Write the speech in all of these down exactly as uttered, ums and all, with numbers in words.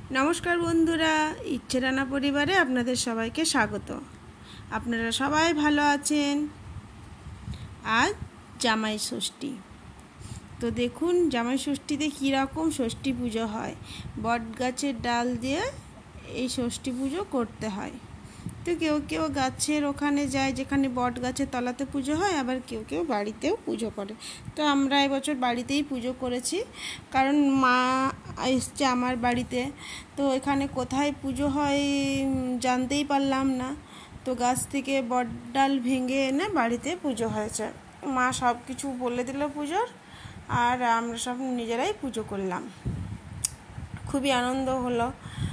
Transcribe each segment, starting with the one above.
নমস্কার বন্ধুরা, ইচ্ছে রান্না পরিবারে আপনাদের সবাইকে স্বাগত। আপনারা সবাই ভালো আছেন। আজ জামাই ষষ্ঠী। তো দেখুন জামাই ষষ্ঠীতে কীরকম ষষ্ঠী পুজো হয়। বট গাছের ডাল দিয়ে এই ষষ্ঠী পুজো করতে হয়। তো কেউ কেউ গাছের ওখানে যায় যেখানে বট গাছের তলাতে পুজো হয়, আবার কেউ কেউ বাড়িতেও পুজো করে। তো আমরা এবছর বাড়িতেই পুজো করেছি, কারণ মা এসছে আমার বাড়িতে। তো এখানে কোথায় পুজো হয় জানতেই পারলাম না। তো গাছ থেকে বট ডাল ভেঙে এনে বাড়িতে পুজো হয়েছে। মা সব কিছু বলে দিল পুজোর, আর আমরা সব নিজেরাই পুজো করলাম। খুবই আনন্দ হলো।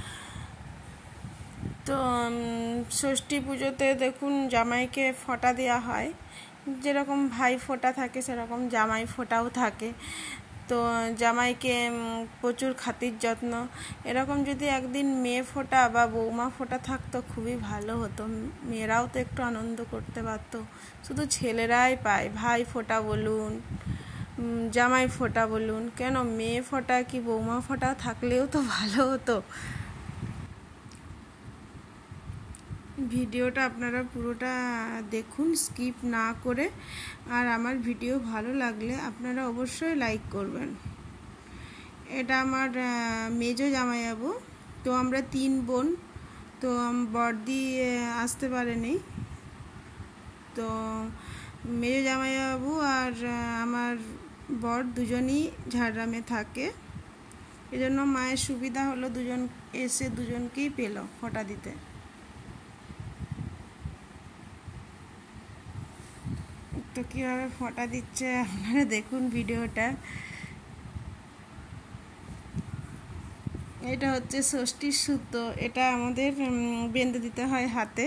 তো ষষ্ঠী পুজোতে দেখুন জামাইকে ফোঁটা দেওয়া হয়, যেরকম ভাই ফোঁটা থাকে সেরকম জামাই ফোঁটাও থাকে। তো জামাইকে প্রচুর খাতির যত্ন। এরকম যদি একদিন মেয়ে ফোঁটা বা বৌমা ফোঁটা থাকতো খুবই ভালো হতো। মেয়েরাও তো একটু আনন্দ করতে পারতো। শুধু ছেলেরাই পায় ভাই ফোঁটা বলুন, জামাই ফোঁটা বলুন, কেন মেয়ে ফোঁটা কি বৌমা ফোঁটা থাকলেও তো ভালো হতো। ভিডিওটা আপনারা পুরোটা দেখুন, স্কিপ না করে। আর আমার ভিডিও ভালো লাগলে আপনারা অবশ্যই লাইক করবেন। এটা আমার মেজো জামাইবাবু। তো আমরা তিন বোন। তো বড়দি আসতে পারেনি। তো মেজো জামাইবাবু আর আমার বর দুজনই ঝাড়গ্রামে থাকে। এজন্য মায়ের সুবিধা হলো দুজন এসে দুজনকেই পেল ফোঁটা দিতে। তো কীভাবে ফোঁটা দিচ্ছে আপনারা দেখুন ভিডিওটা। এটা হচ্ছে ষষ্ঠীর সুতো। এটা আমাদের বেঁধে দিতে হয় হাতে।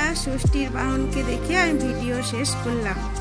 ষষ্ঠীর বাহনকে দেখে আমি ভিডিও শেষ করলাম।